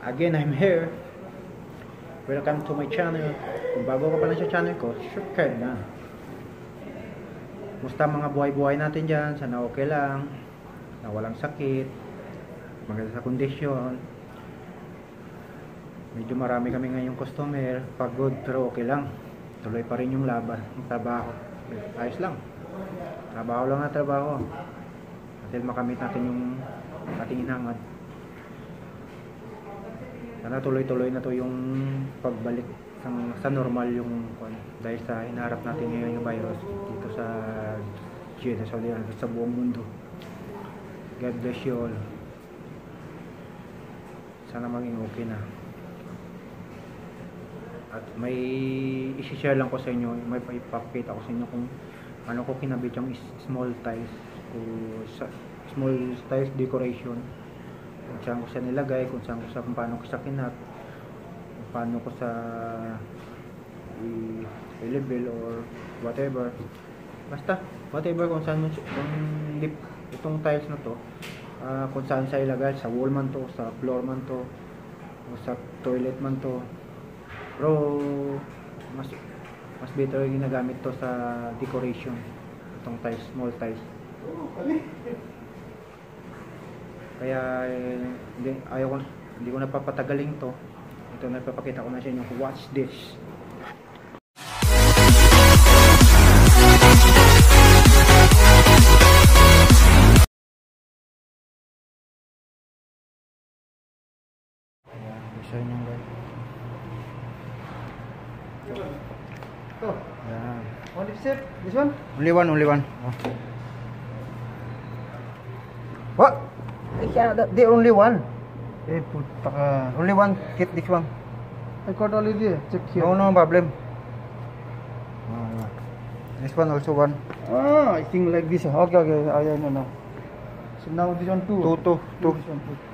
Again, I'm here. Welcome to my channel. Kung bago ka pa lang sa channel ko, subscribe na. Musta mga buhay-buhay natin dyan? Sana okay lang, na walang sakit, maganda sa kondisyon. Medyo marami kami ngayong customer, pagod pero okay lang. Tuloy pa rin yung laban, yung trabaho. Ayos lang. Trabaho lang na trabaho. Until makamit natin yung ating inangad. Sana tuloy-tuloy na to yung pagbalik sa normal yung dahil sa hinaharap natin ngayon yung virus dito sa Jeddah, Saudi Arabia, sa buong mundo. God bless you all. Sana maging okay na. At may isi-share lang ko sa inyo, may ipapakita ko sa inyo kung ano ko kinabit yung small tiles decoration, kung saan ko siya nilagay, kung paano ko siya kinat, kung paano ko sa i-level or whatever, basta whatever, kung saan itong tiles na to, kung saan siya ilagay, sa wall man to, sa floor man to, o sa toilet man to. Pero mas better ginagamit to sa decoration, itong tiles, small tiles. Kaya hindi ko napapatagaling to. Ito, napapakita ko na sa inyo. Watch this. Ayan, isa nyo guys. Ito. Ayan. Only set? This one? Only one. Oh. What? Yeah, the only one. Eh, puta ka. Only one. Keep this one. I got only this. Check here. No problem. This one also one. Ah, I think like this. Okay. I know now. So now this one two. Two. This one two.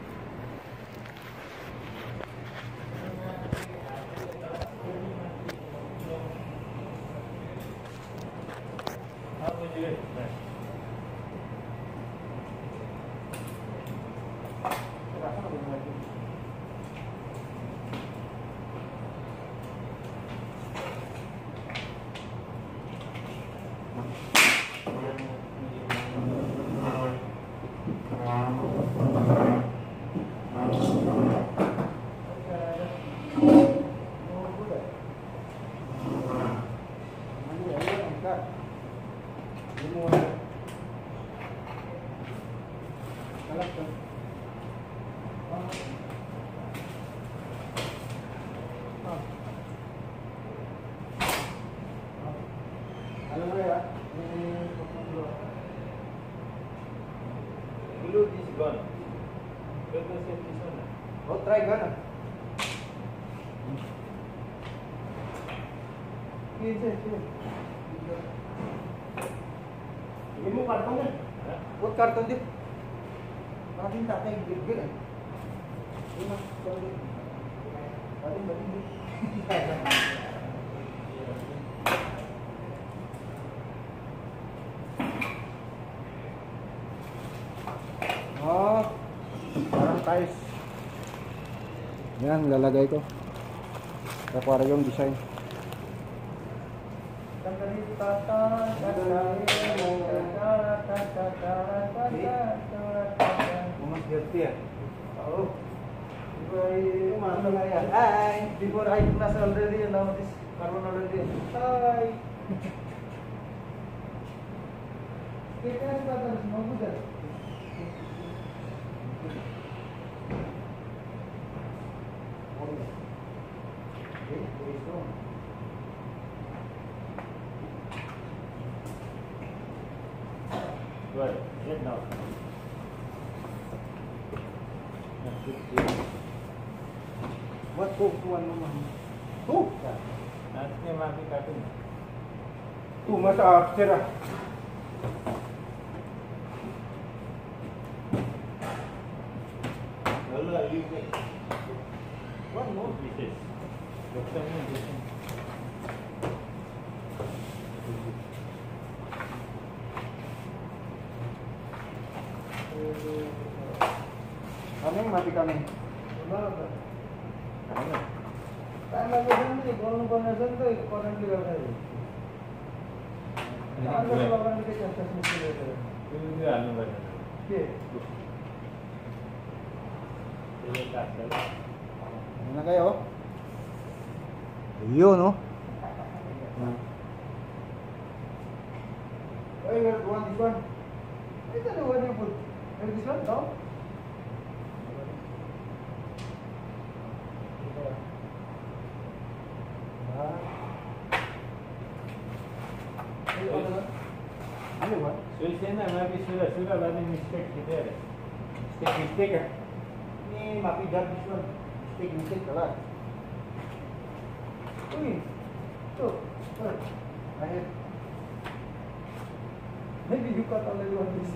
Glue this gun. Let us set this one. Oh, try gana. Ini mo karton kan? What carton di? Maraming tatay gilgil eh. Oh, parang tiles. Yan, lalagay ko. Para yung design. Mas dirty ya? Oh. Hi. Before I class already, now this carbon already. Hi. Kita sebentar mau buat. Right. Get now. What cook one naman? Oh. Nanti mati karton. Tu masa after ah. Wala, you get one more pieces. Doctor mo this one. Kami mati kami. बराबर Ano? Time लगे नहीं कौन कौन ऐसा तो करंटली करता है आगे लगाने के चक्कर में चले गए Hindi ano ba yan? के Yung castle. Ano na kayo? Ayun, no? ओए यार वन दिस वन इधर one you put this one down Ano ba? So siya na, maybe sura ba ni mistake kita rin? Mistake ah. Ini mapi dah this one. Mistake kalah. Uy, tuh, akhir. Maybe you cut already one piece.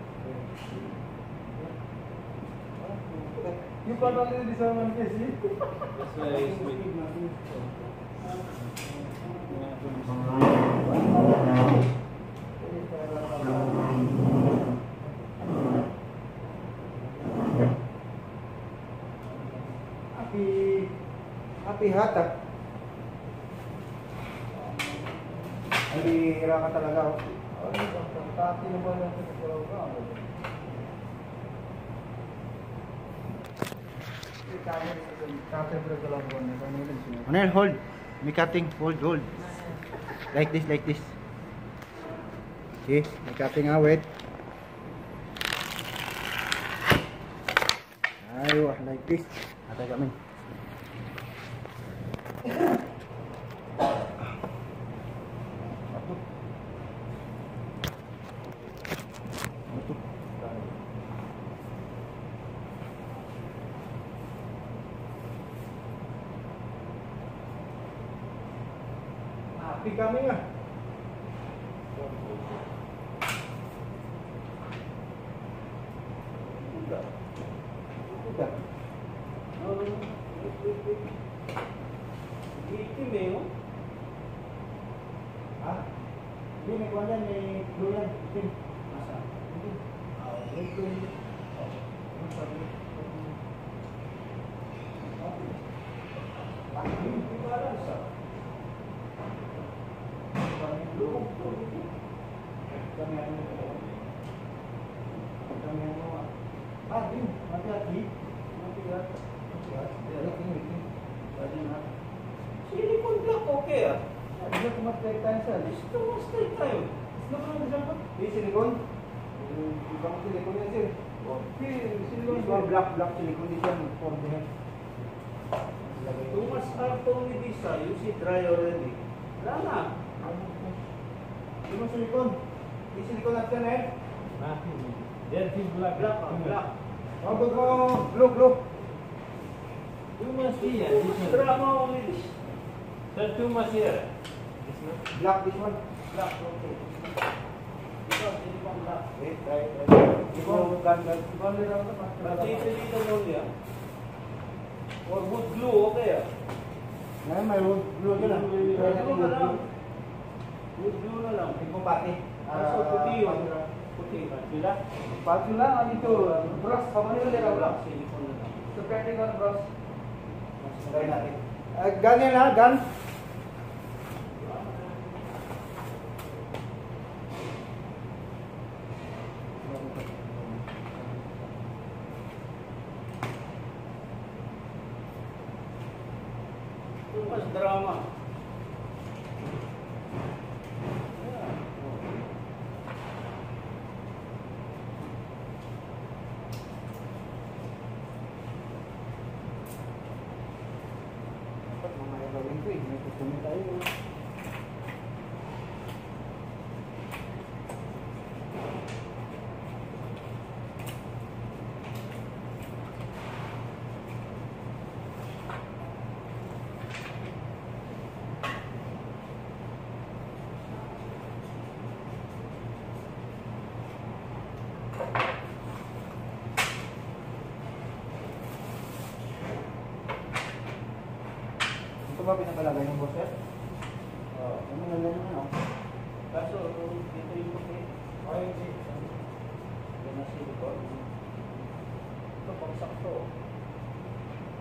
You cut already this one piece. That's why it's with Api hata. Ay, hira ka talaga. Oh. Tapi naman natin sa kalau ka. Manel, hold. May cutting. Hold. Like this. Okay, may cutting awit. Ayo, like this. Atay kami. Api kami nga. Udah. itim eh, oh. Ah, ini may kuwan yan, may blue yan. Itim. Masa? May blue yan. Hindi ko alam sa. Ah, din. Hati-hati. Silicone block okay ah. Bisa cuma take time saja. Gusto mo straight tayo. Ano ba ang example? Ini silikon. Ibang silikon yan sir. Okay, Ini silikon. black silikon din yan. For the head. Kung mas artong ni Disa, you see dry already. Wala na. Ini mo silikon. Ini silikon natin eh. Then si black. Black. Huwag mo blue. You must see yan. Drama only this. Sir, you must hear. Black this one. Black, okay. Ikaw, silicone black. Wait, try. Ikaw, gan. Pati silicone only ah. Or wood glue, okay ah. Ngayon may blue ka na. Glue na lang. Wood glue na lang. Ikaw pati. So, puti yun. Puti. Sila? Baju lah itu brush sama ni dia Black, lah. silicone na lang. Seperti kan brush. Try natin. Gan yan ha, gan. Ito mas drama. Dapat mga gawin ko eh. May kukunin tayo. Ito ba pinakalagay ng boss sir? Ano nga ganyan ano? Kaso, dito yung puti. Ay, hindi. Yan na silicone. Ito, pagsakto.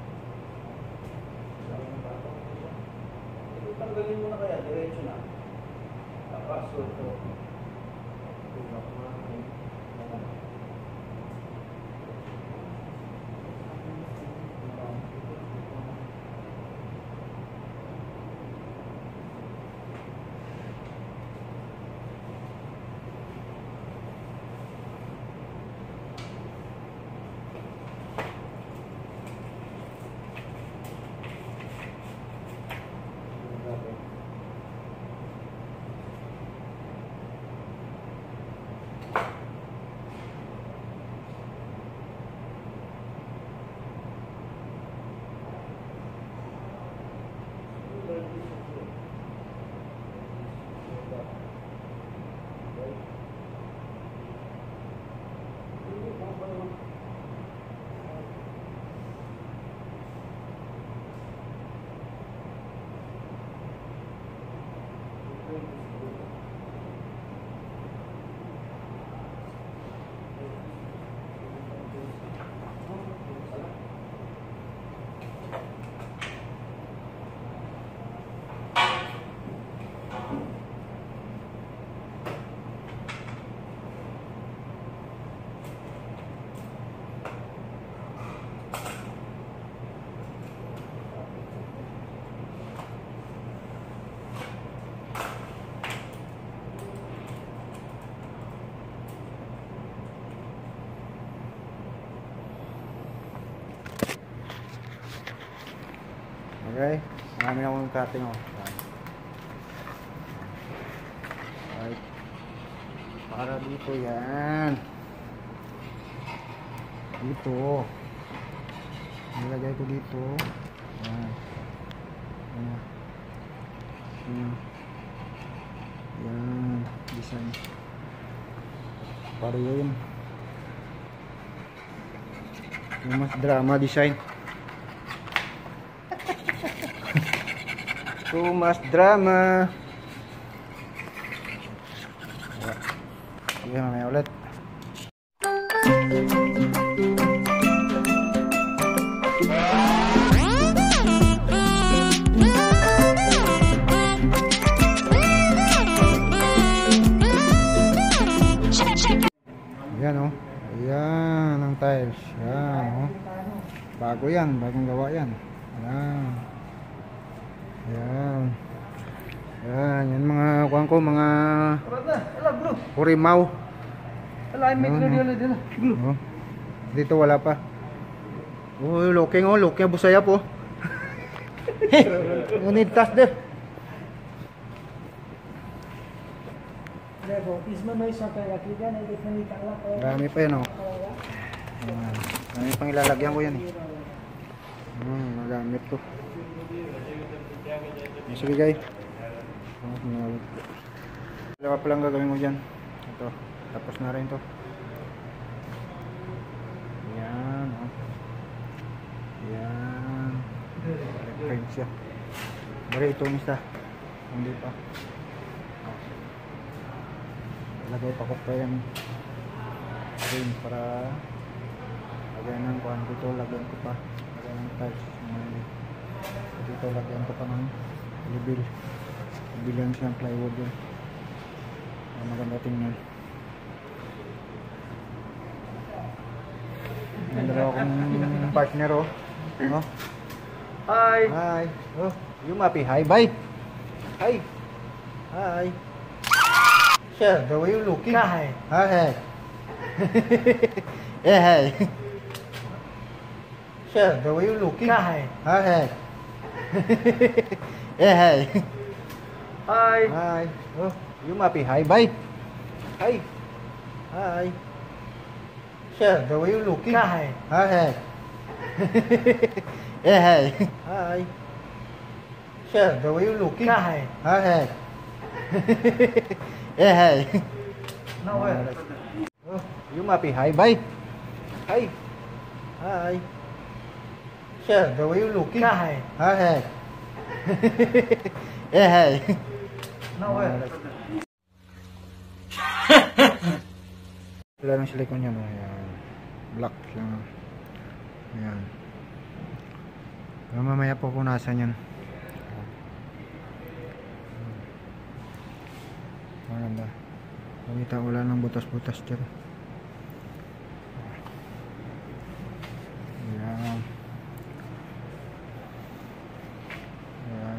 Okay, marami na akong cutting oh. Right. Para dito yan. Dito. Nilagay ko dito. Yan. Yan. Yan. Design. Para yun. Yung mas drama design. Too much drama. Sige, mamaya ulit. Ayan oh. Ayan ang tiles. Ayan oh. Bago yan. Bagong gawa yan. Ayan. Ayan. Ayan. Yan mga kuhan ko. Mga hurimaw. Oh. Dito wala pa. Oh, looking oh. Looking busaya po. Ngunit tas deh. Marami pa yan oh. Marami pang ilalagyan ko yan eh. Magamit ko. Sige guys. Dalawa pa lang gagawin ko dyan. Ito. Tapos na rin to. Yan oh. Yan. Frame siya. Bari ito nisa. Hindi pa. Lagay pa ko pa yan rin para lagyan ng kuhan dito, lagyan ko pa lagyan ng tiles dito, lagyan ko pa ng libil bilyan siyang plywood yun. Maganda tingnan. Ang dalawa kong partner oh. Oh. Hi. Hi. Oh, you mapi. Hi, bye. Hi. Hi. Sir, the way you looking. Hi. Hi. Yeah, hi. Sir, the way you looking. Hi. Hi. Yeah, hi. Hi. Hi. Oh, you mapi. Hi, bye. Hi. Hi. Sir, the way you looking. Hi. Hi. Yeah, hi. Hi. Sir, the way you looking. Hi. Hi. Yeah, hi. Now where? Oh, you mapi. Hi, bye. Hi. Hi. Sir, the way you looking. Hi. Hi. Yeah, hi. Now where? Wala lang silikon yan. Ayan. Black lang. Ayan. Pero mamaya po punasan yan. Maganda. Pagkita wala ng butas-butas dyan. Ayan. Ayan.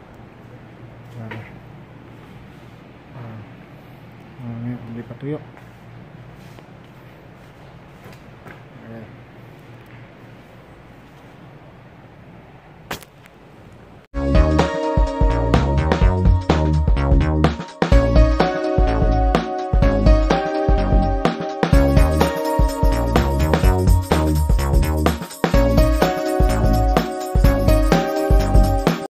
Ayan. Ayan. Hindi pa tuyo.